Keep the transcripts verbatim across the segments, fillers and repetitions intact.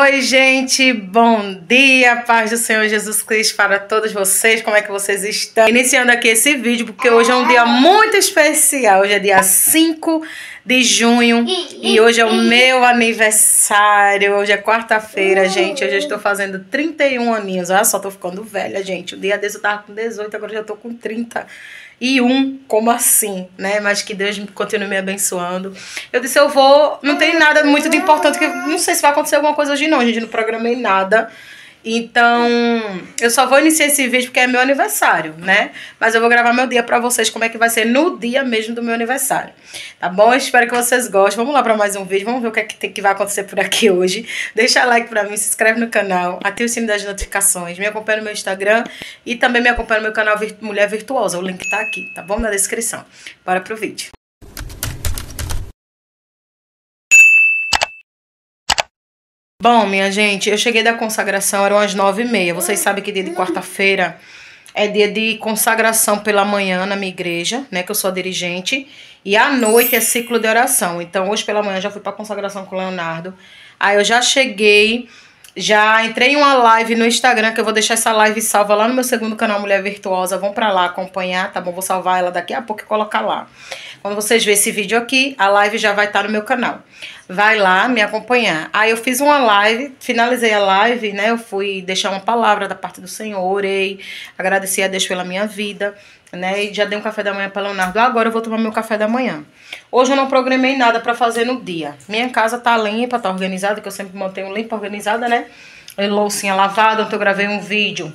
Oi, gente, bom dia, paz do Senhor Jesus Cristo para todos vocês, como é que vocês estão? Iniciando aqui esse vídeo porque hoje é um dia muito especial, hoje é dia cinco de junho e hoje é o meu aniversário, hoje é quarta-feira, gente, hoje eu estou fazendo trinta e um aninhos, olha só, tô ficando velha, gente, o dia desse eu tava com dezoito, agora eu já tô com trinta e um, como assim, né? Mas que Deus continue me abençoando. Eu disse, eu vou... Não tem nada muito de importante, que não sei se vai acontecer alguma coisa hoje não, gente, não programei nada. Então, eu só vou iniciar esse vídeo porque é meu aniversário, né? Mas eu vou gravar meu dia pra vocês, como é que vai ser no dia mesmo do meu aniversário. Tá bom? Eu espero que vocês gostem. Vamos lá pra mais um vídeo, vamos ver o que é que, tem, que vai acontecer por aqui hoje. Deixa like pra mim, se inscreve no canal, ativa o sininho das notificações, me acompanha no meu Instagram e também me acompanha no meu canal Mulher Virtuosa. O link tá aqui, tá bom? Na descrição. Bora pro vídeo. Bom, minha gente, eu cheguei da consagração, eram as nove e meia. Vocês sabem que dia de quarta-feira é dia de consagração pela manhã na minha igreja, né? Que eu sou a dirigente. E à noite é ciclo de oração. Então, hoje pela manhã já fui pra consagração com o Leonardo. Aí eu já cheguei, já entrei em uma live no Instagram, que eu vou deixar essa live salva lá no meu segundo canal Mulher Virtuosa. Vão pra lá acompanhar, tá bom? Vou salvar ela daqui a pouco e colocar lá. Quando vocês verem esse vídeo aqui, a live já vai estar no meu canal. Vai lá me acompanhar. Aí eu fiz uma live, finalizei a live, né? Eu fui deixar uma palavra da parte do Senhor, orei, agradeci a Deus pela minha vida, né? E já dei um café da manhã para Leonardo. Agora eu vou tomar meu café da manhã. Hoje eu não programei nada para fazer no dia. Minha casa tá limpa, tá organizada, que eu sempre mantenho limpa, organizada, né? Loucinha lavada. Ontem eu gravei um vídeo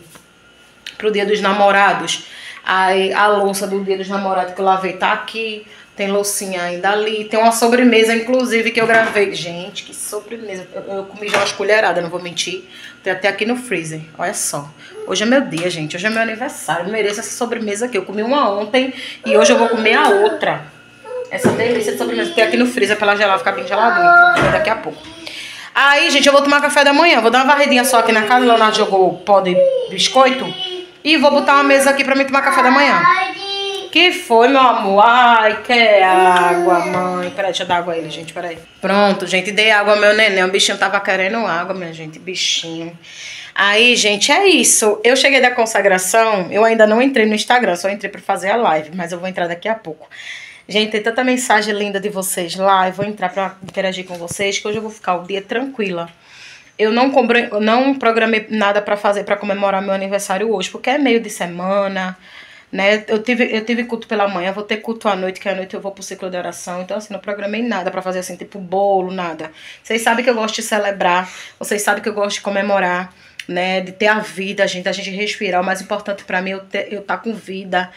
pro Dia dos Namorados. Aí a louça do Dia dos Namorados que eu lavei tá aqui. Tem loucinha ainda ali. Tem uma sobremesa, inclusive, que eu gravei. Gente, que sobremesa. Eu, eu comi já umas colheradas, não vou mentir. Tem até aqui no freezer. Olha só. Hoje é meu dia, gente. Hoje é meu aniversário. Eu mereço essa sobremesa aqui. Eu comi uma ontem e hoje eu vou comer a outra. Essa delícia de sobremesa. Tem aqui no freezer pra ela gelar, ficar bem geladinha. Daqui a pouco. Aí, gente, eu vou tomar café da manhã. Vou dar uma varredinha só aqui na casa. O Leonardo jogou pó de biscoito. E vou botar uma mesa aqui pra mim tomar café da manhã. Que foi, meu amor? Ai, quer água, mãe. Peraí, deixa eu dar água a ele, gente, peraí. Pronto, gente, dei água ao meu neném. O bichinho tava querendo água, minha gente, bichinho. Aí, gente, é isso. Eu cheguei da consagração, eu ainda não entrei no Instagram, só entrei pra fazer a live, mas eu vou entrar daqui a pouco. Gente, tem tanta mensagem linda de vocês lá, eu vou entrar pra interagir com vocês, que hoje eu vou ficar o dia tranquila. Eu não, comprei, não programei nada pra fazer, pra comemorar meu aniversário hoje, porque é meio de semana, né? Eu tive, eu tive culto pela manhã, vou ter culto à noite, que à noite eu vou pro ciclo de oração. Então, assim, não programei nada pra fazer, assim, tipo bolo, nada. Vocês sabem que eu gosto de celebrar, vocês sabem que eu gosto de comemorar, né? De ter a vida, gente, a gente respirar. O mais importante pra mim é eu ter, eu tá com vida,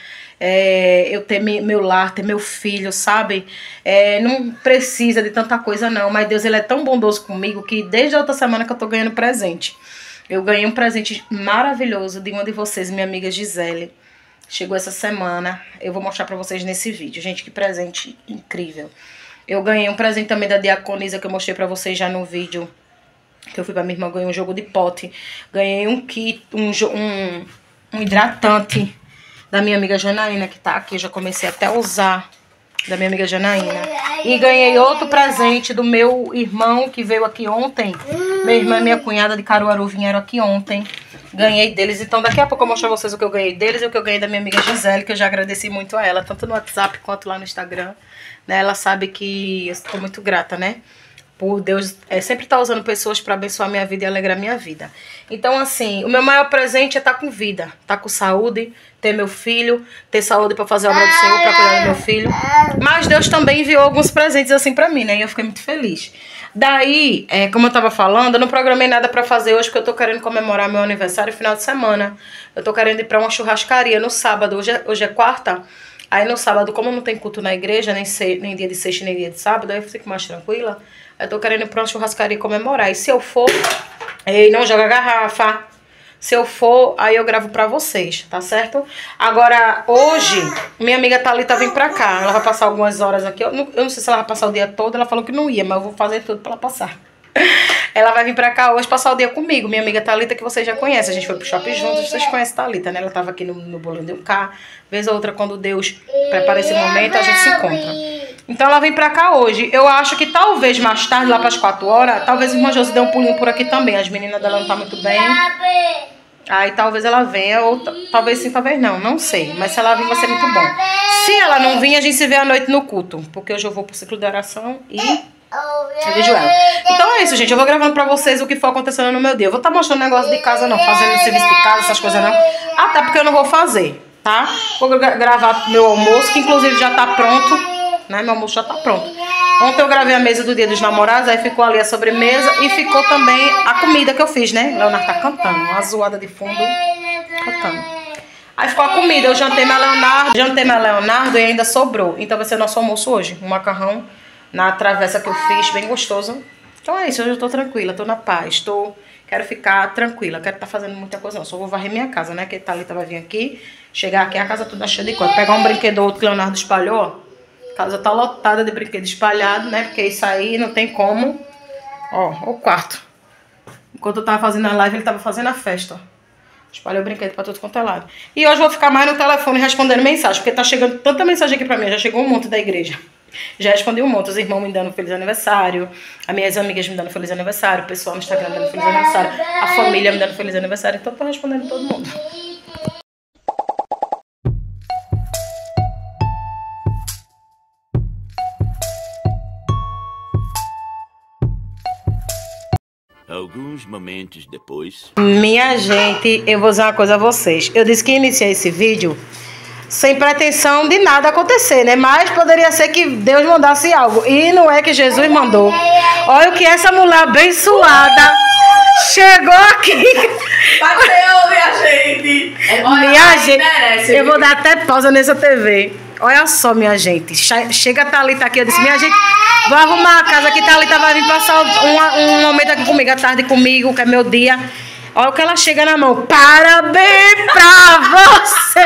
é, eu ter me, meu lar, ter meu filho, sabe? É, não precisa de tanta coisa, não. Mas Deus, ele é tão bondoso comigo que desde a outra semana que eu tô ganhando presente. Eu ganhei um presente maravilhoso de uma de vocês, minha amiga Gisele. Chegou essa semana, eu vou mostrar pra vocês nesse vídeo. Gente, que presente incrível. Eu ganhei um presente também da Diaconisa, que eu mostrei pra vocês já no vídeo. Que eu fui pra minha irmã, ganhei um jogo de pote. Ganhei um kit, um, um, um hidratante da minha amiga Janaína, que tá aqui. Eu já comecei até a usar, da minha amiga Janaína. E ganhei outro presente do meu irmão, que veio aqui ontem. Meu irmão e minha cunhada de Caruaru vieram aqui ontem. Ganhei deles, então daqui a pouco eu mostro pra vocês o que eu ganhei deles e o que eu ganhei da minha amiga Gisele, que eu já agradeci muito a ela, tanto no WhatsApp quanto lá no Instagram, né? Ela sabe que eu estou muito grata, né? Por Deus, é, sempre tá usando pessoas pra abençoar minha vida e alegrar minha vida. Então, assim, o meu maior presente é estar com vida, estar com saúde, ter meu filho, ter saúde pra fazer a obra do Senhor, pra cuidar do meu filho. Mas Deus também enviou alguns presentes assim pra mim, né? E eu fiquei muito feliz. Daí, é, como eu tava falando, eu não programei nada pra fazer hoje, porque eu tô querendo comemorar meu aniversário no final de semana. Eu tô querendo ir pra uma churrascaria no sábado, hoje é, hoje é quarta. Aí no sábado, como não tem culto na igreja, nem, se, nem dia de sexta, nem dia de sábado, aí eu fico mais tranquila. Eu tô querendo ir pra uma churrascaria comemorar. E se eu for, ei, não joga garrafa. Se eu for, aí eu gravo pra vocês, tá certo? Agora, hoje, minha amiga Thalita vem pra cá. Ela vai passar algumas horas aqui. Eu não, eu não sei se ela vai passar o dia todo. Ela falou que não ia, mas eu vou fazer tudo pra ela passar. Ela vai vir pra cá hoje passar o dia comigo. Minha amiga Thalita, que vocês já conhecem. A gente foi pro shopping juntos. Vocês conhecem a Thalita, né? Ela tava aqui no, no Bolinho de um K. Vez ou outra, quando Deus prepara esse momento, a gente se encontra. Então ela vem pra cá hoje. Eu acho que talvez mais tarde, lá pras quatro horas, talvez a irmã Josi dê um pulinho por aqui também. As meninas dela não tá muito bem. Aí talvez ela venha, ou talvez sim, talvez não, não sei. Mas se ela vir vai ser muito bom. Se ela não vir, a gente se vê à noite no culto. Porque hoje eu vou pro ciclo de oração e eu vejo ela. Então é isso, gente. Eu vou gravando pra vocês o que for acontecendo no meu dia. Eu vou estar tá mostrando negócio de casa não, fazendo serviço de casa, essas coisas não. Até porque eu não vou fazer, tá? Vou gra gravar meu almoço, que inclusive já tá pronto, né? Meu almoço já tá pronto. Ontem eu gravei a mesa do Dia dos Namorados, aí ficou ali a sobremesa e ficou também a comida que eu fiz, né? Leonardo tá cantando, uma zoada de fundo, cantando. Aí ficou a comida, eu jantei meu Leonardo, jantei meu Leonardo e ainda sobrou. Então vai ser nosso almoço hoje, um macarrão na travessa que eu fiz, bem gostoso. Então é isso, hoje eu tô tranquila, tô na paz, tô... Quero ficar tranquila, quero estar tá fazendo muita coisa não. Só vou varrer minha casa, né? Que a Thalita vai vir aqui, chegar aqui, a casa toda cheia de coisa. Pegar um brinquedo outro que o Leonardo espalhou, ó. A casa tá lotada de brinquedo espalhado, né? Porque isso aí não tem como. Ó, o quarto. Enquanto eu tava fazendo a live, ele tava fazendo a festa, ó. Espalhei o brinquedo pra tudo quanto é lado. E hoje eu vou ficar mais no telefone respondendo mensagem, porque tá chegando tanta mensagem aqui pra mim. Já chegou um monte da igreja. Já respondi um monte. Os irmãos me dando feliz aniversário, as minhas amigas me dando feliz aniversário, o pessoal no Instagram me dando feliz aniversário, a família me dando feliz aniversário. Então eu tô respondendo todo mundo. Alguns momentos depois... Minha gente, eu vou dizer uma coisa a vocês. Eu disse que iniciei esse vídeo sem pretensão de nada acontecer, né? Mas poderia ser que Deus mandasse algo. E não é que Jesus mandou. Olha o que essa mulher abençoada chegou aqui. Bateu, minha gente. Olha, minha gente, merece, eu vou dar até pausa nessa T V. Olha só, minha gente. Chega a Thalita aqui, eu disse, minha gente, vou arrumar a casa aqui. Thalita vai vir passar um, um momento aqui comigo, à tarde comigo, que é meu dia. Olha o que ela chega na mão. Parabéns pra você.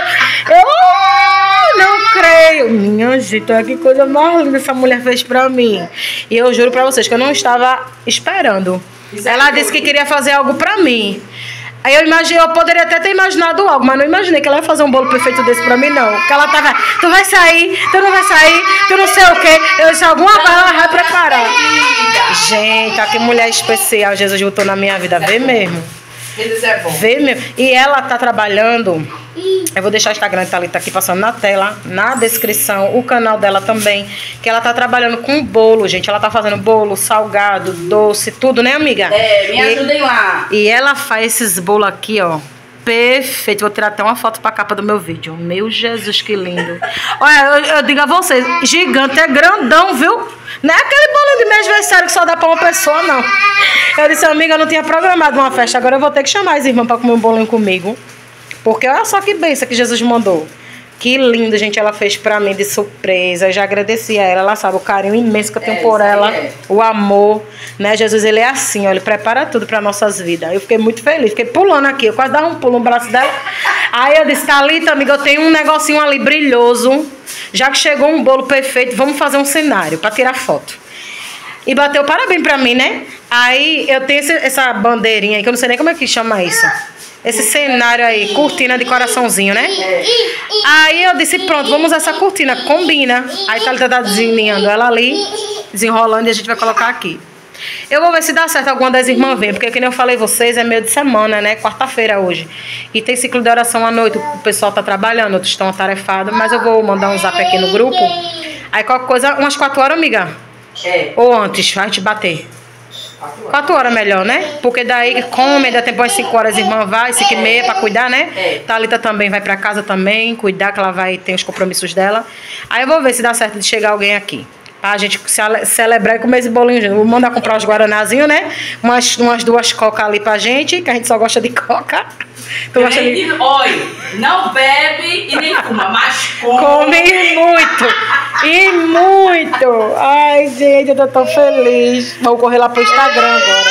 Eu não creio. Minha gente, olha que coisa mais linda essa mulher fez pra mim. E eu juro pra vocês que eu não estava esperando. Ela disse que queria fazer algo pra mim. Aí eu imaginei, eu poderia até ter imaginado algo, mas não imaginei que ela ia fazer um bolo perfeito desse pra mim, não. Que ela tava, tu vai sair, tu não vai sair, tu não sei o quê. Eu disse, alguma coisa ela vai preparar. Gente, olha que mulher especial Jesus botou na minha vida. Vê mesmo. Jesus é bom. Vê mesmo. E ela tá trabalhando. Eu vou deixar o Instagram da Thalita aqui passando na tela, na descrição, o canal dela também. Que ela tá trabalhando com bolo, gente. Ela tá fazendo bolo, salgado, doce, tudo, né, amiga? É, me e, ajudem lá. E ela faz esses bolos aqui, ó. Perfeito. Vou tirar até uma foto pra capa do meu vídeo. Meu Jesus, que lindo. Olha, eu, eu digo a vocês, gigante, é grandão, viu? Não é aquele bolinho de meu aniversário que só dá pra uma pessoa, não. Eu disse, amiga, eu não tinha programado uma festa. Agora eu vou ter que chamar as irmãs pra comer um bolinho comigo. Porque olha só que bênção que Jesus mandou. Que lindo, gente, ela fez pra mim de surpresa. Eu já agradeci a ela, ela sabe o carinho imenso que eu tenho é, por ela, é. O amor, né? Jesus, ele é assim, ó, ele prepara tudo para nossas vidas. Eu fiquei muito feliz, fiquei pulando aqui, eu quase dava um pulo no braço dela. Aí eu disse, Thalita, amiga, eu tenho um negocinho ali brilhoso. Já que chegou um bolo perfeito, vamos fazer um cenário para tirar foto. E bateu parabéns pra mim, né? Aí eu tenho esse, essa bandeirinha aí, que eu não sei nem como é que chama isso. Esse cenário aí, cortina de coraçãozinho, né? Aí eu disse, pronto, vamos usar essa cortina, combina. Aí a Thalita tá desenhando ela ali, desenrolando, e a gente vai colocar aqui. Eu vou ver se dá certo alguma das irmãs vem, porque como eu falei vocês, é meio de semana, né? Quarta-feira hoje. E tem ciclo de oração à noite, o pessoal tá trabalhando, outros estão atarefados, mas eu vou mandar um zap aqui no grupo. Aí qualquer coisa, umas quatro horas, amiga? É. Ou antes, vai te bater. Quatro horas melhor, né? Porque daí come, dá tempo às cinco horas, a irmã vai, cinco e meia pra cuidar, né? É. Thalita também vai pra casa também, cuidar, que ela vai ter os compromissos dela. Aí eu vou ver se dá certo de chegar alguém aqui. Pra gente celebrar e comer esse bolinho junto. Vou mandar comprar os guaranazinhos, né? Umas, umas duas cocas ali pra gente, que a gente só gosta de coca. Tu gosta de... Olha, não bebe e nem fuma, mas come. Come muito. E muito. Ai, gente, eu tô tão feliz. Vou correr lá pro Instagram agora.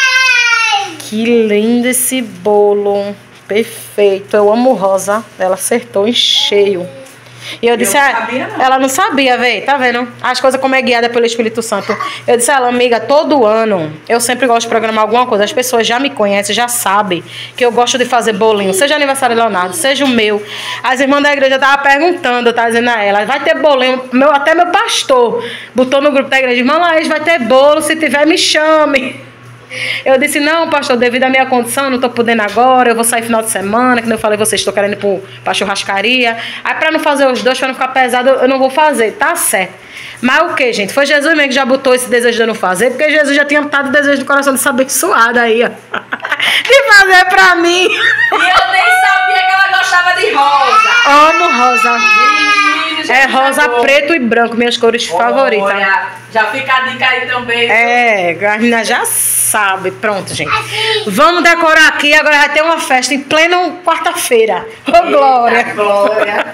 Que lindo esse bolo. Perfeito. Eu amo rosa. Ela acertou em cheio. E eu disse, Eu ah, não sabia, não. ela não sabia, véi, tá vendo? As coisas como é guiada pelo Espírito Santo. Eu disse a ela, amiga, todo ano eu sempre gosto de programar alguma coisa. As pessoas já me conhecem, já sabem que eu gosto de fazer bolinho. Seja aniversário de Leonardo, seja o meu. As irmãs da igreja estavam perguntando, eu tava dizendo a ela, vai ter bolinho? Meu, até meu pastor botou no grupo da igreja, irmã Laís, vai ter bolo, se tiver me chame. Eu disse, não, pastor, devido à minha condição, não tô podendo agora, eu vou sair final de semana, que nem eu falei, vocês estão querendo ir pro, pra churrascaria. Aí pra não fazer os dois, pra não ficar pesado, eu não vou fazer, tá certo. Mas o que, gente? Foi Jesus mesmo que já botou esse desejo de eu não fazer, porque Jesus já tinha botado o desejo do coração de ser abençoada aí, ó. De fazer pra mim. E eu nem sabia que ela gostava de rosa. Amo rosa. Menino, já É fica rosa, bom. preto e branco, minhas cores favoritas. Olha, já fica a dica aí também. É, a menina já sabe. Pronto, gente. Vamos decorar aqui. Agora vai ter uma festa em plena quarta-feira. Ô, Eita, Glória. Glória.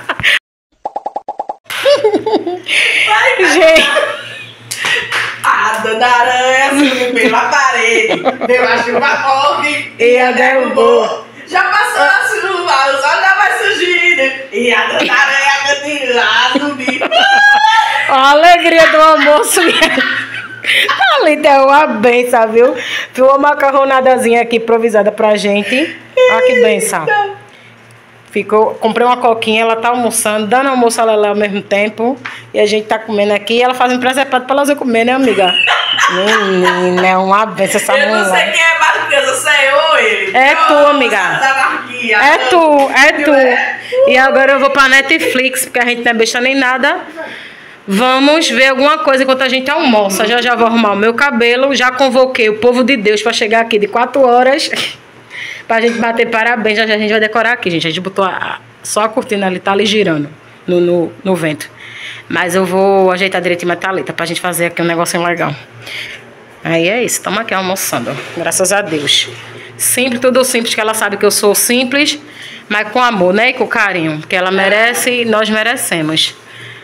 Gente, A dona aranha subiu pela parede, deu a chuva forte E a derrubou. Já passou a chuva, o sol já vai surgindo e a dona aranha continua a subir. a alegria do almoço. Ali tem uma benção, viu? Viu uma macarronadazinha aqui improvisada pra gente. Olha que benção. Ficou, comprei uma coquinha, ela tá almoçando, dando almoço a Lelé ao mesmo tempo. E a gente tá comendo aqui, ela fazendo preservado pra elas comer, né, amiga? Menina, é uma benção essa Eu não sei mulher. quem é mais criança, se é eu ou ele. É tu, Nossa, amiga. essa anarquia. É tu, é tu. É. E agora eu vou pra Netflix, porque a gente não é besta nem nada. Vamos ver alguma coisa enquanto a gente almoça. Já já vou arrumar o meu cabelo. Já convoquei o povo de Deus pra chegar aqui de quatro horas. Pra gente bater parabéns. Já já a gente vai decorar aqui, gente. A gente botou a, a- só a cortina ali, tá ali girando no, no, no vento. Mas eu vou ajeitar direitinho a Thalita pra gente fazer aqui um negocinho legal. Aí é isso, estamos aqui almoçando. Graças a Deus. Simples, tudo simples, que ela sabe que eu sou simples, mas com amor, né? E com carinho. Porque ela merece e nós merecemos.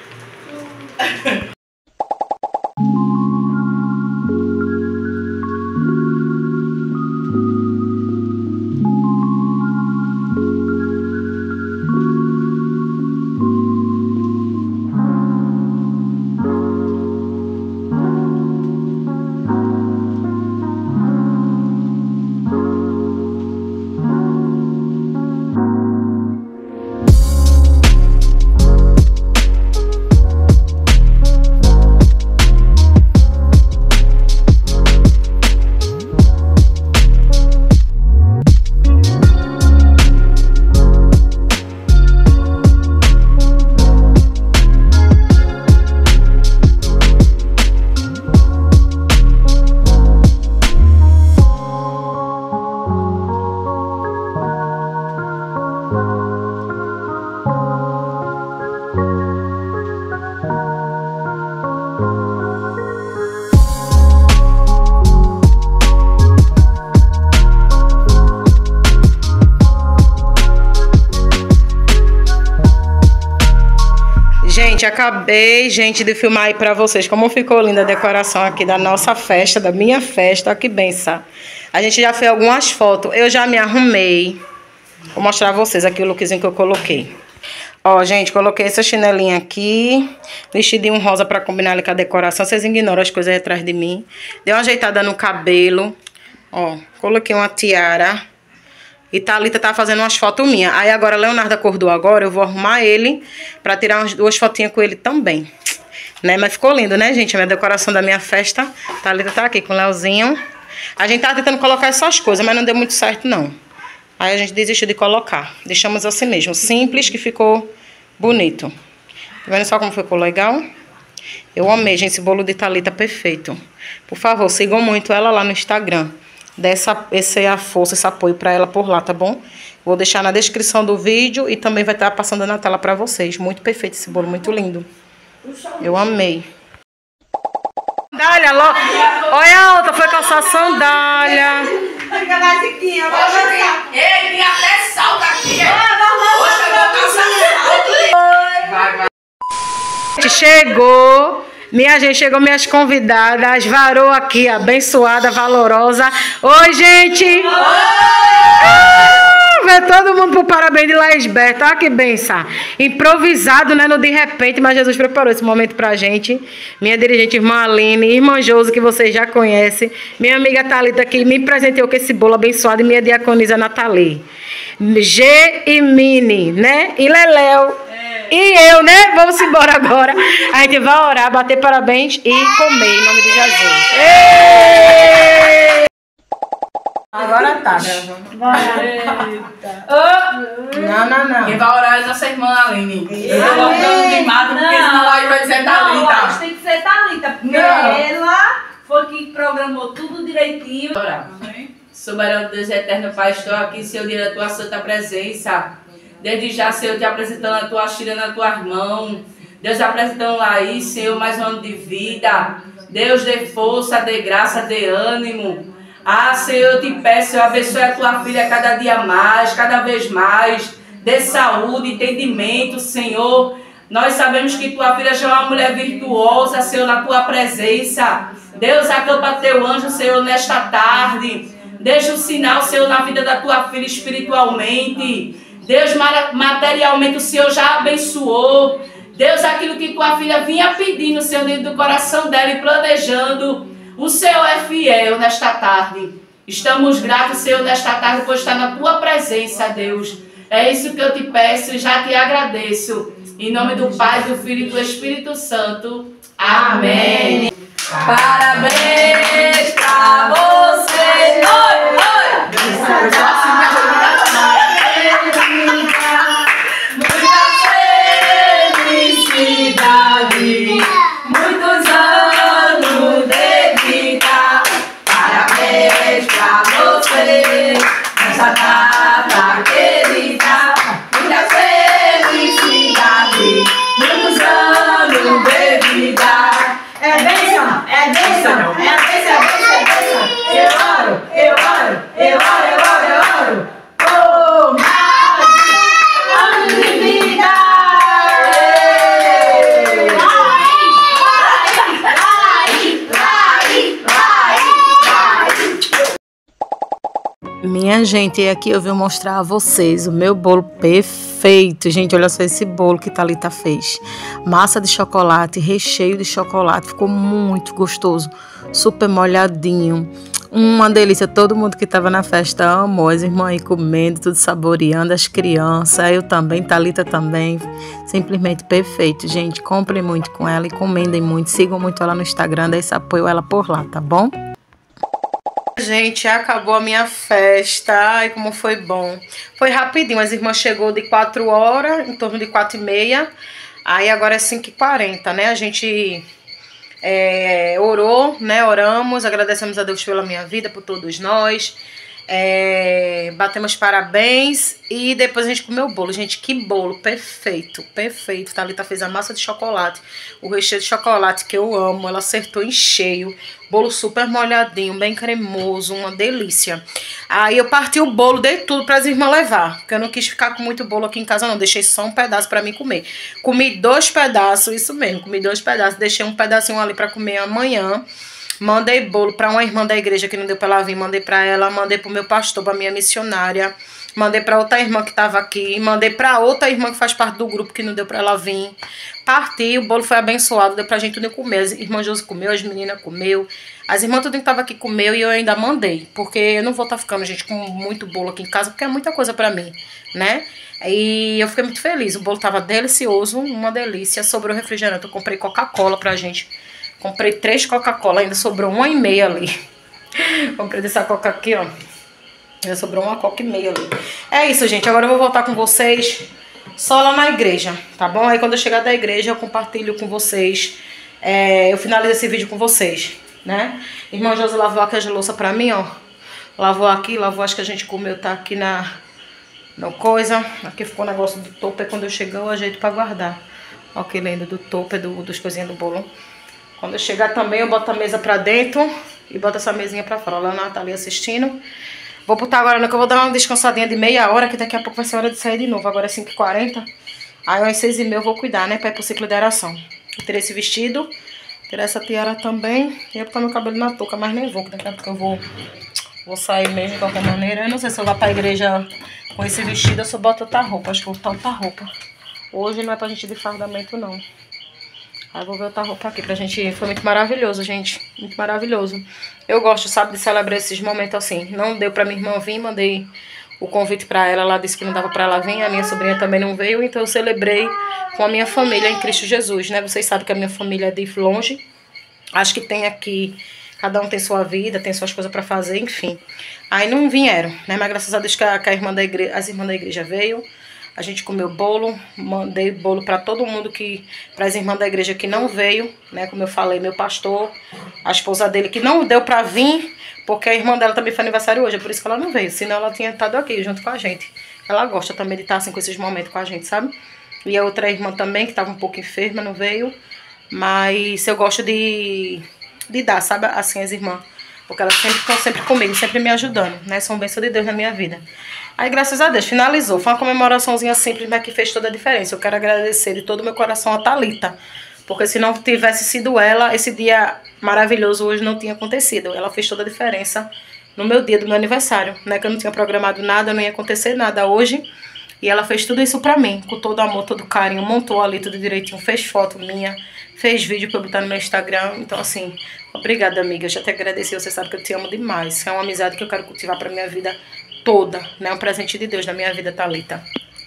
Gente, acabei, gente, de filmar aí pra vocês como ficou linda a decoração aqui da nossa festa, da minha festa. Olha que benção. A gente já fez algumas fotos. Eu já me arrumei. Vou mostrar a vocês aqui o lookzinho que eu coloquei. Ó, gente, coloquei essa chinelinha aqui. Vestidinho rosa pra combinar ali com a decoração. Vocês ignoram as coisas aí atrás de mim. Dei uma ajeitada no cabelo. Ó, coloquei uma tiara. E Thalita tá fazendo umas fotos minhas. Aí agora Leonardo acordou agora, eu vou arrumar ele pra tirar umas duas fotinhas com ele também. Né? Mas ficou lindo, né, gente? A minha decoração da minha festa. Thalita tá aqui com o Leozinho. A gente tava tentando colocar essas coisas, mas não deu muito certo, não. Aí a gente desistiu de colocar. Deixamos assim mesmo, simples, que ficou bonito. Tá vendo só como ficou legal? Eu amei, gente, esse bolo de Thalita perfeito. Por favor, sigam muito ela lá no Instagram. Dê essa, esse a força, esse apoio pra ela por lá, tá bom? Vou deixar na descrição do vídeo e também vai estar passando na tela pra vocês. Muito perfeito esse bolo, muito lindo. Eu amei. Sandália, logo. Olha a outra, foi calçar sandália. Fica na ziquinha, vai dançar. Ei, tem até salto aqui. Hoje eu vou calçar salto. Vai, vai. Chegou. Minha gente, chegou minhas convidadas. Varou aqui, abençoada, valorosa. Oi, gente. Ah, ver todo mundo pro parabéns de Laisberto. Olha que benção. Improvisado, né? No de repente, mas Jesus preparou esse momento pra gente. Minha dirigente, irmã Aline, irmã Josi, que vocês já conhecem. Minha amiga Thalita, que me presenteou com esse bolo abençoado. E minha diaconisa Nathalie. G e Mini, né? E Leléu. E eu, né? Vamos embora agora. A gente vai orar, bater parabéns e comer em nome de Jesus. Ei! Agora tá, né? Oh. Não, não, não. Quem vai orar é nossa irmã Aline. Eu tô colocando de mato, porque senão aí vai dizer Thalita. Não, acho que tem que ser Thalita, porque ela foi que programou tudo direitinho. Orar. Soberano Deus eterno, Pai, estou aqui, Senhor, diante da tua santa presença. Desde já, Senhor, te apresentando a tua filha nas tuas mãos. Deus, apresentando Laís, Senhor, mais um ano de vida. Deus, dê força, dê graça, dê ânimo. Ah, Senhor, eu te peço, Senhor, abençoe a tua filha cada dia mais, cada vez mais. Dê saúde, entendimento, Senhor. Nós sabemos que tua filha já é uma mulher virtuosa, Senhor, na tua presença. Deus, acampa teu anjo, Senhor, nesta tarde. Deixa um sinal, Senhor, na vida da tua filha espiritualmente. Deus, materialmente o Senhor já abençoou. Deus, aquilo que tua filha vinha pedindo, Senhor, dentro do coração dela e planejando. O Senhor é fiel nesta tarde. Estamos gratos, Senhor, nesta tarde por estar na tua presença, Deus. É isso que eu te peço e já te agradeço. Em nome do Pai, do Filho e do Espírito Santo. Amém. Parabéns pra você. Oi, oi. Muita felicidade. Muitos anos de vida. Parabéns pra você. Nessa data querida. Muita felicidade. Muitos anos de vida. É bênção, é bênção, é a bênção, é bênção, é bênção. Eu oro, eu oro, eu oro, eu oro, eu oro. Oh, mais anos de vida. Minha gente, aqui eu vim mostrar a vocês o meu bolo perfeito. Gente, olha só esse bolo que Thalita fez. Massa de chocolate, recheio de chocolate. Ficou muito gostoso. Super molhadinho. Uma delícia. Todo mundo que estava na festa amou. As irmãs aí comendo, tudo saboreando. As crianças, eu também, Thalita também. Simplesmente perfeito, gente. Comprem muito com ela e comendem muito. Sigam muito ela no Instagram. Dê esse apoio ela por lá, tá bom? Gente, acabou a minha festa. Ai, como foi bom. Foi rapidinho. As irmãs chegou de quatro horas, em torno de quatro e meia. Aí agora é cinco e quarenta, né? A gente é, orou, né? Oramos, agradecemos a Deus pela minha vida, por todos nós. É, batemos parabéns e depois a gente comeu o bolo. Gente, que bolo perfeito, perfeito. Thalita fez a massa de chocolate, o recheio de chocolate que eu amo. Ela acertou em cheio. Bolo super molhadinho, bem cremoso, uma delícia. Aí eu parti o bolo, dei tudo para as irmãs levar, porque eu não quis ficar com muito bolo aqui em casa não. Deixei só um pedaço para mim comer. Comi dois pedaços, isso mesmo, comi dois pedaços. Deixei um pedacinho ali para comer amanhã. Mandei bolo para uma irmã da igreja que não deu para ela vir, mandei para ela, mandei para o meu pastor, para minha missionária, mandei para outra irmã que estava aqui, mandei para outra irmã que faz parte do grupo que não deu para ela vir. Parti, o bolo foi abençoado, deu pra gente tudo comer. As irmãs Josi comeu, as meninas comeu, as irmãs tudo que tava aqui comeu e eu ainda mandei, porque eu não vou estar tá ficando, gente, com muito bolo aqui em casa, porque é muita coisa pra mim, né? E eu fiquei muito feliz, o bolo tava delicioso, uma delícia. Sobrou refrigerante, eu comprei Coca-Cola pra gente. Comprei três Coca-Cola, ainda sobrou uma e meia ali. Comprei dessa Coca aqui, ó. Ainda sobrou uma Coca e meia ali. É isso, gente. Agora eu vou voltar com vocês só lá na igreja, tá bom? Aí quando eu chegar da igreja eu compartilho com vocês. É, eu finalizo esse vídeo com vocês, né? Irmã Josi lavou aqui as louças pra mim, ó. Lavou aqui, lavou as que a gente comeu, tá aqui na... No coisa. Aqui ficou o negócio do topo. Quando eu chegar eu ajeito pra guardar. Ó que lindo do topo, do, dos coisinhas do bolo. Quando eu chegar também, eu boto a mesa pra dentro e boto essa mesinha pra fora. A Leonardo tá ali assistindo. Vou botar agora, que eu vou dar uma descansadinha de meia hora, que daqui a pouco vai ser hora de sair de novo. Agora é cinco e quarenta. Aí às seis e meia eu vou cuidar, né? Pra ir pro ciclo de oração. Eu terei esse vestido, terei essa tiara também. E eu botar meu cabelo na touca, mas nem vou, que daqui a pouco eu vou, vou sair mesmo de qualquer maneira. Eu não sei se eu vou pra igreja Com esse vestido eu só boto outra roupa. Acho que vou botar outra roupa. Hoje não é pra gente ir de fardamento, não. Aí eu vou ver outra roupa aqui pra gente ir. Foi muito maravilhoso, gente. Muito maravilhoso. Eu gosto, sabe, de celebrar esses momentos assim. Não deu pra minha irmã vir, mandei o convite pra ela. Ela disse que não dava pra ela vir. A minha sobrinha também não veio. Então eu celebrei com a minha família em Cristo Jesus, né? Vocês sabem que a minha família é de longe. Acho que tem aqui... Cada um tem sua vida, tem suas coisas pra fazer, enfim. Aí não vieram, né? Mas graças a Deus que a, que a irmã da igreja, as irmãs da igreja veio. A gente comeu bolo, mandei bolo pra todo mundo que... Para as irmãs da igreja que não veio, né? Como eu falei, meu pastor, a esposa dele que não deu pra vir, porque a irmã dela também foi aniversário hoje, é por isso que ela não veio. Senão ela tinha estado aqui junto com a gente. Ela gosta também de estar assim com esses momentos com a gente, sabe? E a outra irmã também, que estava um pouco enferma, não veio. Mas eu gosto de... de dar, sabe, assim, as irmãs. Porque elas sempre estão sempre comigo, sempre me ajudando, né? São bênçãos de Deus na minha vida. Aí, graças a Deus, finalizou. Foi uma comemoraçãozinha simples, mas que fez toda a diferença. Eu quero agradecer de todo o meu coração a Thalita. Porque se não tivesse sido ela, esse dia maravilhoso hoje não tinha acontecido. Ela fez toda a diferença no meu dia do meu aniversário, né? Que eu não tinha programado nada, não ia acontecer nada hoje. E ela fez tudo isso pra mim, com todo amor, todo carinho. Montou ali tudo direitinho, fez foto minha, fez vídeo pra eu botar no meu Instagram. Então, assim, obrigada, amiga. Eu já te agradeci, você sabe que eu te amo demais. É uma amizade que eu quero cultivar pra minha vida toda, né? Um presente de Deus na minha vida, Thalita.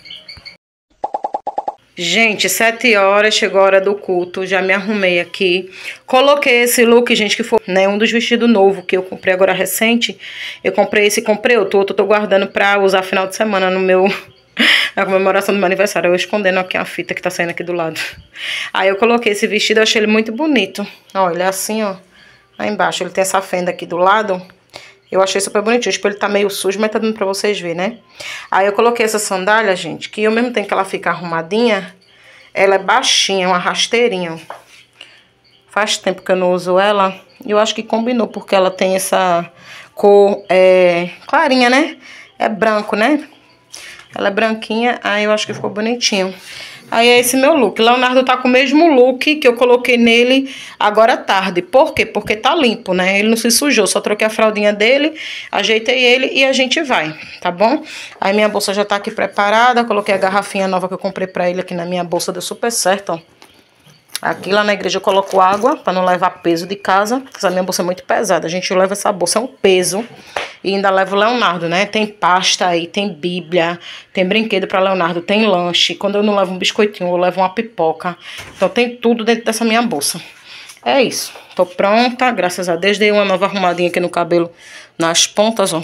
Gente, sete horas, chegou a hora do culto, já me arrumei aqui. Coloquei esse look, gente, que foi, né, um dos vestidos novos que eu comprei agora recente. Eu comprei esse e comprei outro, outro eu tô guardando pra usar final de semana no meu... na comemoração do meu aniversário. Eu escondendo aqui a fita que tá saindo aqui do lado. Aí eu coloquei esse vestido, eu achei ele muito bonito. Ó, ele é assim, ó. Lá embaixo, ele tem essa fenda aqui do lado. Eu achei super bonitinho. Tipo, ele tá meio sujo, mas tá dando pra vocês verem, né? Aí eu coloquei essa sandália, gente, que ao mesmo tempo que ela fica arrumadinha, ela é baixinha, uma rasteirinha. Faz tempo que eu não uso ela. E eu acho que combinou, porque ela tem essa cor é, clarinha, né? É branco, né? Ela é branquinha, aí eu acho que ficou bonitinho. Aí é esse meu look. Leonardo tá com o mesmo look que eu coloquei nele agora à tarde. Por quê? Porque tá limpo, né? Ele não se sujou. Só troquei a fraldinha dele, ajeitei ele e a gente vai, tá bom? Aí minha bolsa já tá aqui preparada. Coloquei a garrafinha nova que eu comprei pra ele aqui na minha bolsa. Deu super certo, ó. Aqui lá na igreja eu coloco água pra não levar peso de casa. Porque essa minha bolsa é muito pesada. A gente leva essa bolsa, é um peso. E ainda levo o Leonardo, né? Tem pasta aí, tem bíblia, tem brinquedo pra Leonardo, tem lanche. Quando eu não levo um biscoitinho, eu levo uma pipoca. Então tem tudo dentro dessa minha bolsa. É isso. Tô pronta, graças a Deus. Dei uma nova arrumadinha aqui no cabelo, nas pontas, ó.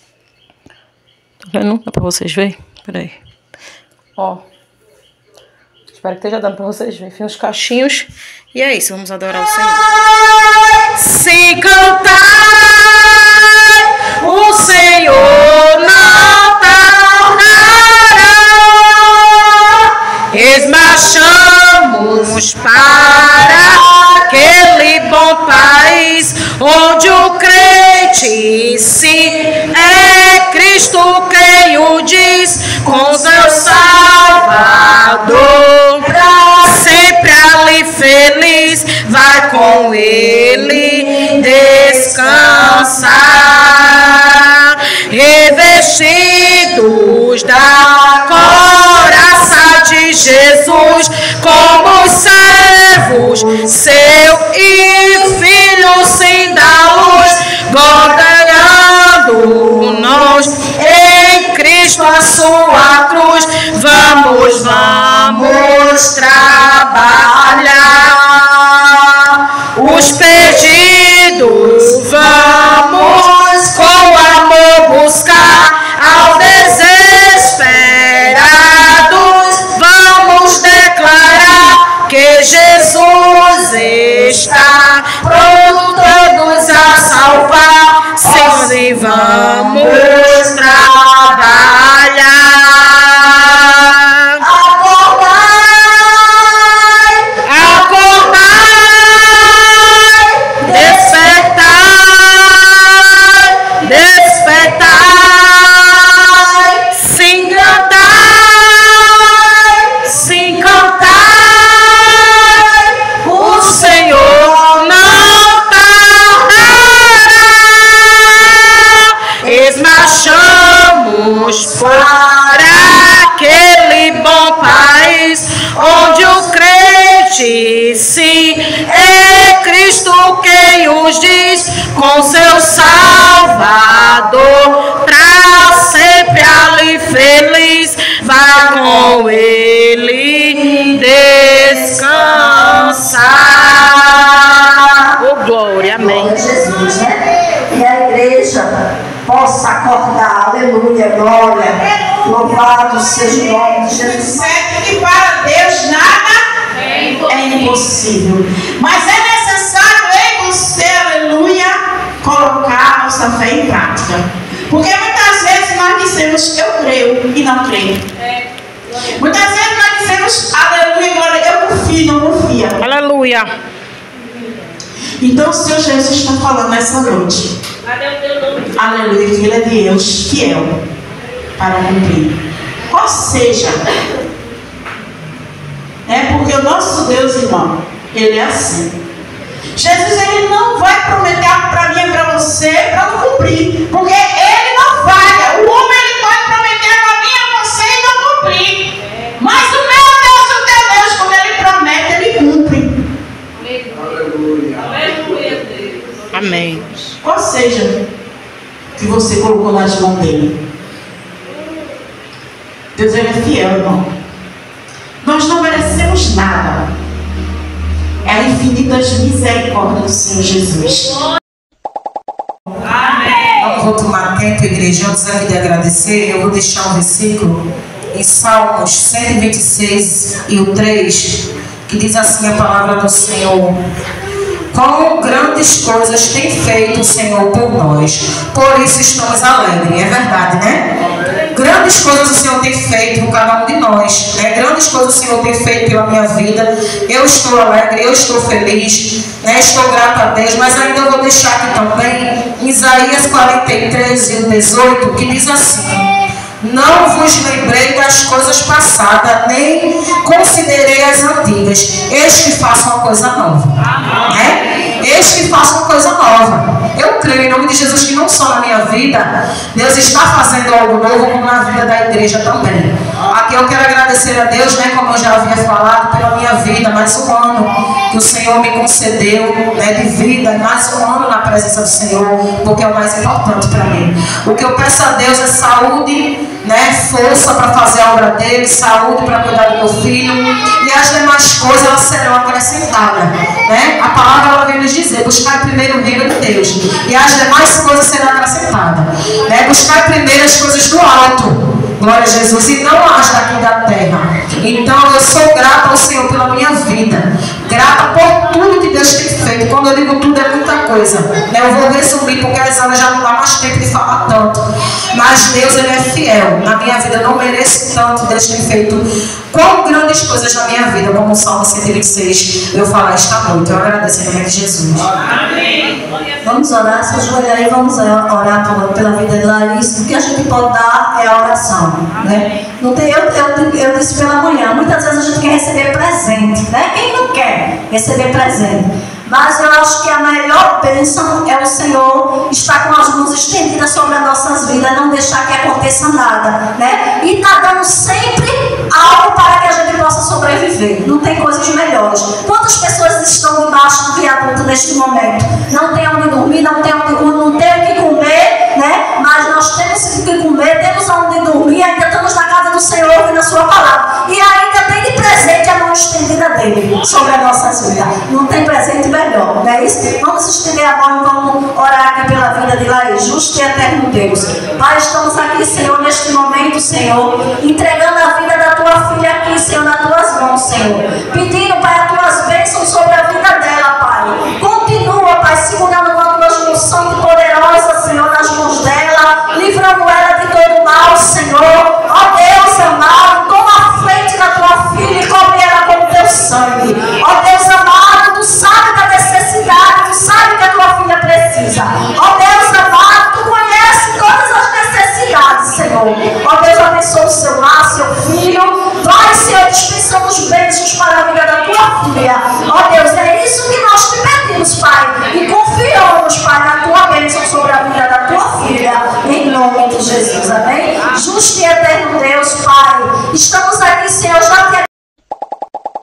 Tá vendo? Dá pra vocês verem? Peraí. Ó. Espero que esteja dando pra vocês verem. Enfim, os cachinhos. E é isso, vamos adorar o Senhor. Se cantar, o Senhor não tardará. Esmarchamos para aquele bom país onde o crente se é Cristo quem o diz com seu Salvador. Sempre ali feliz, vai com ele descansar. Revestidos da couraça de Jesus, como os servos, seu e filho sim da luz, ganhando nós em Cristo a sua cruz. Vamos, vamos trabalhar os perdidos, vamos com amor buscar ao desesperados, vamos declarar que Jesus está pronto todos a salvar. Senhor, e vamos trabalhar. Para disse, é Cristo quem os diz com seu Salvador, pra sempre ali feliz, vá com ele descansar. Oh, glória, amém. Glória a Jesus, né? E a igreja possa acordar, aleluia, glória, louvado seja o nome de Jesus. Que para Deus nada é impossível. Mas é necessário em você, aleluia, colocar a nossa fé em prática. Porque muitas vezes nós dizemos, eu creio e não creio. Muitas vezes nós dizemos, aleluia, glória, eu confio e não confio. Aleluia. Então o Senhor Jesus está falando nessa noite. Aleluia, que Ele é Deus fiel para cumprir. Ou seja, é porque o nosso Deus, irmão, Ele é assim. Jesus, Ele não vai prometer para mim e para você para não cumprir. Porque Ele não falha. O homem, Ele pode prometer para mim e a você e não cumprir. Mas o meu Deus, o teu Deus, quando Ele promete, Ele cumpre. Amém. Ou seja, que você colocou nas mãos dele. Deus, Ele é fiel, irmão. Nós não merecemos nada. É a infinita misericórdia do Senhor Jesus. Amém. Não vou tomar tempo, igreja, antes aqui de agradecer, eu vou deixar um versículo em Salmos cento e vinte e seis e o três, que diz assim a palavra do Senhor: quão grandes coisas tem feito o Senhor por nós, por isso estamos alegres. É verdade, né? Grandes coisas o Senhor tem feito por cada um de nós, né? Grandes coisas o Senhor tem feito pela minha vida. Eu estou alegre, eu estou feliz, né? Estou grata a Deus. Mas ainda eu vou deixar aqui também Isaías quarenta e três e o dezoito, que diz assim: não vos lembrei das coisas passadas, nem considerei as antigas. Eis que faço uma coisa nova. Né? Eis que faço uma coisa nova. Eu creio em nome de Jesus que não só na minha vida, Deus está fazendo algo novo, como na vida da igreja também. Aqui eu quero agradecer a Deus, né, como eu já havia falado, pela minha vida, mais um ano que o Senhor me concedeu, né, de vida, mais um ano na presença do Senhor, porque é o mais importante para mim. O que eu peço a Deus é saúde, né, força para fazer a obra dele, saúde para cuidar do meu filho, e as demais coisas elas serão acrescentadas, né? A palavra ela vem nos dizer: buscar primeiro o reino de Deus, e as demais coisas serão acrescentadas, né? Buscar primeiro as coisas do alto, glória a Jesus, e não as daqui da terra. Então eu sou grata ao Senhor pela minha vida, grata por tudo que Deus tem feito. Quando eu digo tudo é muita coisa, né? Eu vou resumir porque às vezes já não dá mais tempo de falar tanto, mas Deus Ele é fiel. Na minha vida eu não mereço tanto. Deus tem feito quão grandes coisas na minha vida, como o Salmo cento e vinte e seis eu falar esta noite. Eu agradeço em nome de Jesus. Amém. Vamos orar, se ajoelhar aí, vamos orar pela vida de Larissa. O que a gente pode dar é a oração, né? Não tem, eu, eu, eu disse pela manhã, muitas vezes a gente quer receber presente, né? Quem não quer receber presente? Mas eu acho que a melhor bênção é o Senhor estar com as mãos estendidas sobre as nossas vidas, não deixar que aconteça nada, né? E está dando sempre algo para que a gente possa sobreviver. Não tem coisas melhores. Quantas pessoas estão debaixo do viaduto neste momento? Não tem onde dormir, não tem onde, não tem o que comer, né? Mas nós temos o que comer, temos onde dormir, ainda estamos na casa do Senhor e na sua palavra. E ainda tem de presente a mão estendida dele sobre as nossas vidas. Não tem presente melhor, não é isso? Vamos estender a mão e vamos orar aqui pela vida de Laís. Justo e eterno Deus. Pai, estamos aqui, Senhor, neste momento, Senhor, entregando a vida da tua filha aqui, Senhor, nas tuas mãos, Senhor. Pedindo, Pai, as tuas bênçãos sobre a vida dela, Pai. Continua, Pai, segurando com a tua junção poderosa, Senhor, nas mãos dela, livrando ela de todo mal, Senhor. Ó Deus amado, toma a frente da tua filha e cobre ela com o teu sangue. Ó Deus amado, tu sabe da necessidade, tu sabe que a tua filha precisa. Ó Deus amado, tu conhece todas as necessidades, Senhor. Ó Deus, abençoa o seu lar, seu filho. Vai, Senhor, dispensando os bênçãos para a vida da tua filha. Ó Deus, é isso que nós te pedimos, Pai. E confiamos, Pai, na tua bênção sobre a vida da tua filha. Em nome de Jesus, amém? Justo e eterno Deus, Pai. Estamos aqui, Senhor, já te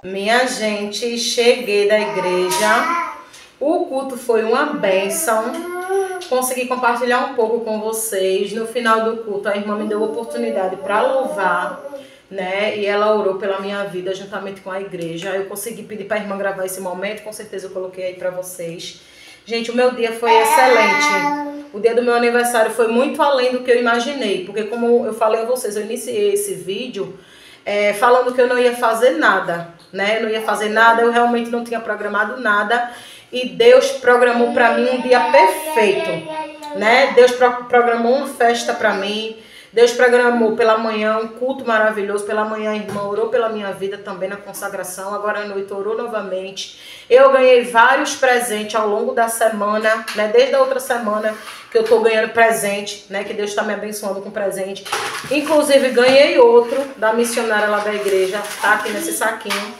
Minha gente, cheguei da igreja. O culto foi uma bênção. Consegui compartilhar um pouco com vocês. No final do culto, a irmã me deu a oportunidade para louvar, né? E ela orou pela minha vida juntamente com a igreja. Eu consegui pedir para a irmã gravar esse momento. Com certeza eu coloquei aí para vocês. Gente, o meu dia foi excelente. O dia do meu aniversário foi muito além do que eu imaginei. Porque como eu falei a vocês, eu iniciei esse vídeo é, falando que eu não ia fazer nada, né? Eu não ia fazer nada, eu realmente não tinha programado nada. E Deus programou para mim um dia perfeito, né? Deus pro programou uma festa para mim. Deus programou pela manhã um culto maravilhoso. Pela manhã a irmã orou pela minha vida também na consagração. Agora à noite orou novamente. Eu ganhei vários presentes ao longo da semana, né? Desde a outra semana que eu tô ganhando presente, né? Que Deus está me abençoando com presente. Inclusive ganhei outro da missionária lá da igreja, tá? Aqui nesse saquinho.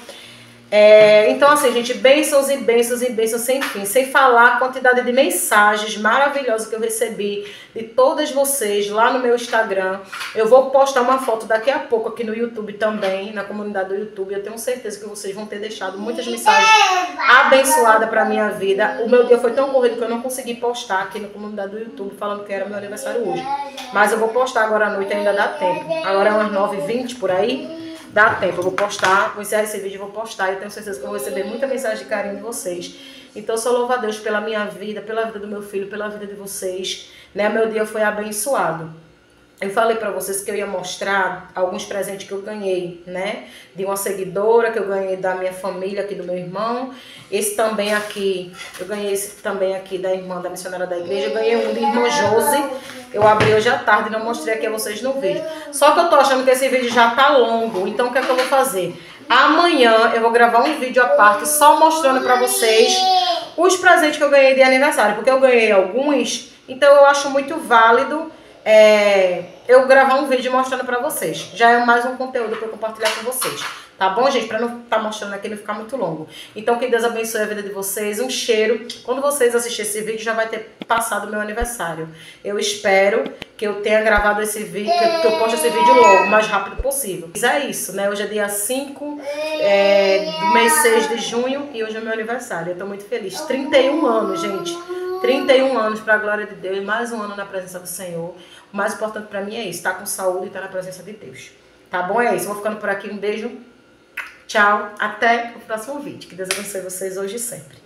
É, então assim, gente, bênçãos e bênçãos e bênçãos sem fim, sem falar a quantidade de mensagens maravilhosas que eu recebi de todas vocês lá no meu Instagram. Eu vou postar uma foto daqui a pouco aqui no YouTube também, na comunidade do YouTube. Eu tenho certeza que vocês vão ter deixado muitas mensagens abençoadas para minha vida. O meu dia foi tão corrido que eu não consegui postar aqui na comunidade do YouTube falando que era meu aniversário hoje, mas eu vou postar agora à noite, ainda dá tempo. Agora é umas nove e vinte por aí. Dá tempo, eu vou postar, vou encerrar esse vídeo e vou postar. Eu tenho certeza que eu vou receber muita mensagem de carinho de vocês. Então, eu só louvo a Deus pela minha vida, pela vida do meu filho, pela vida de vocês, né? Meu dia foi abençoado. Eu falei pra vocês que eu ia mostrar alguns presentes que eu ganhei, né? De uma seguidora, que eu ganhei da minha família, aqui do meu irmão. Esse também aqui, eu ganhei esse também aqui da irmã, da missionária da igreja. Eu ganhei um da irmã Josi. Eu abri hoje à tarde e não mostrei aqui a vocês no vídeo. Só que eu tô achando que esse vídeo já tá longo. Então, o que é que eu vou fazer? Amanhã eu vou gravar um vídeo à parte só mostrando pra vocês os presentes que eu ganhei de aniversário. Porque eu ganhei alguns, então eu acho muito válido É, eu gravar um vídeo mostrando pra vocês. Já é mais um conteúdo pra eu compartilhar com vocês. Tá bom, gente? Pra não estar tá mostrando aqui e não ficar muito longo. Então, que Deus abençoe a vida de vocês. Um cheiro. Quando vocês assistirem esse vídeo, já vai ter passado o meu aniversário. Eu espero que eu tenha gravado esse vídeo, que eu poste esse vídeo logo, o mais rápido possível. Mas é isso, né? Hoje é dia cinco é, do mês seis de junho e hoje é meu aniversário. Eu tô muito feliz. trinta e um anos, gente. trinta e um anos para a glória de Deus, mais um ano na presença do Senhor. O mais importante para mim é isso, estar com saúde e estar na presença de Deus. Tá bom? É isso. Vou ficando por aqui. Um beijo. Tchau. Até o próximo vídeo. Que Deus abençoe vocês hoje e sempre.